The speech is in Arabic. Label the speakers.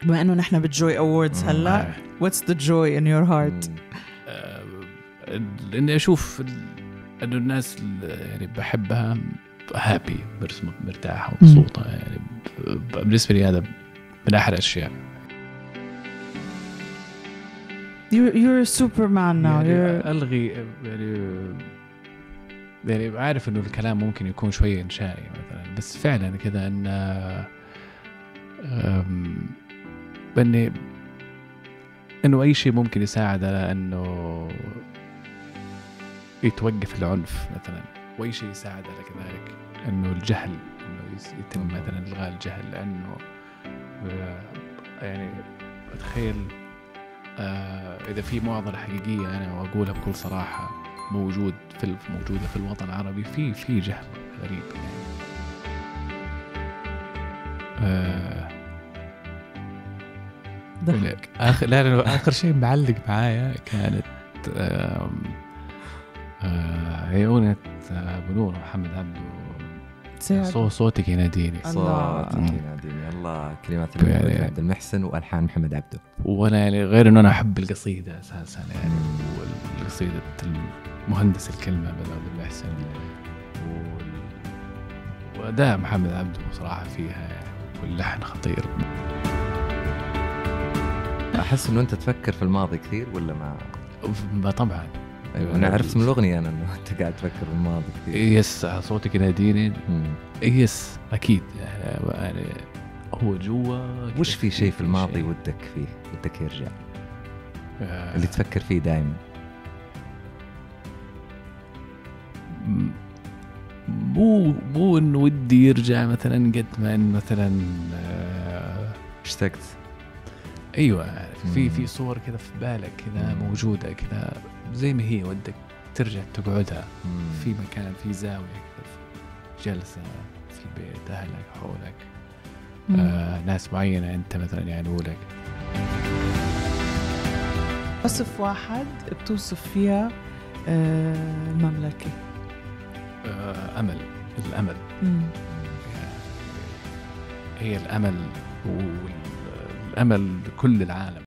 Speaker 1: بما انه نحن بالجوي اووردز هلا what's the joy in your heart؟
Speaker 2: اني اشوف انه الناس يعني بحبها هابي مرتاحه ومبسوطه يعني بالنسبه لي هذا من احلى الاشياء.
Speaker 1: you're a superman now.
Speaker 2: يعني الغي يعني عارف انه الكلام ممكن يكون شويه انشائي مثلا، بس فعلا كذا ان انه اي شيء ممكن يساعد على انه يتوقف العنف مثلا، واي شيء يساعد على كذلك انه الجهل انه يتم مثلا الغاء الجهل، لانه يعني اتخيل اذا في معضله حقيقيه انا واقولها بكل صراحه موجوده في الوطن العربي في جهل غريب يعني. آخر شيء معلق معايا كانت هي أغنية بنور محمد عبده، صوتك يناديني.
Speaker 3: صوتك يناديني. الله، كلمات الملك عبد المحسن وألحان محمد عبده.
Speaker 2: وأنا يعني غير إنه أنا أحب القصيدة أساسا يعني، والقصيدة المهندس الكلمة بدر عبد المحسن وأداء محمد عبده صراحة فيها يعني، واللحن خطير.
Speaker 3: أحس إنه أنت تفكر في الماضي كثير ولا
Speaker 2: ما طبعا.
Speaker 3: أيوة، أنا عرفت من الأغنية أنا إنه أنت قاعد تفكر في الماضي كثير.
Speaker 2: يس، صوتك يناديني. يس أكيد يعني هو جوا.
Speaker 3: وش في شيء في الماضي ودك يرجع اللي تفكر فيه دائما؟
Speaker 2: مو إنه ودي يرجع مثلا قد ما إن مثلا
Speaker 3: اشتقت.
Speaker 2: ايوه في صور كذا في بالك كذا موجوده كذا زي ما هي، ودك ترجع تقعدها في مكان، في زاويه كذا، جلسه في البيت، اهلك حولك، ناس معينه انت مثلا يعنولك.
Speaker 1: وصف واحد بتوصف فيها المملكه.
Speaker 2: الامل هي الامل، والامل لكل العالم.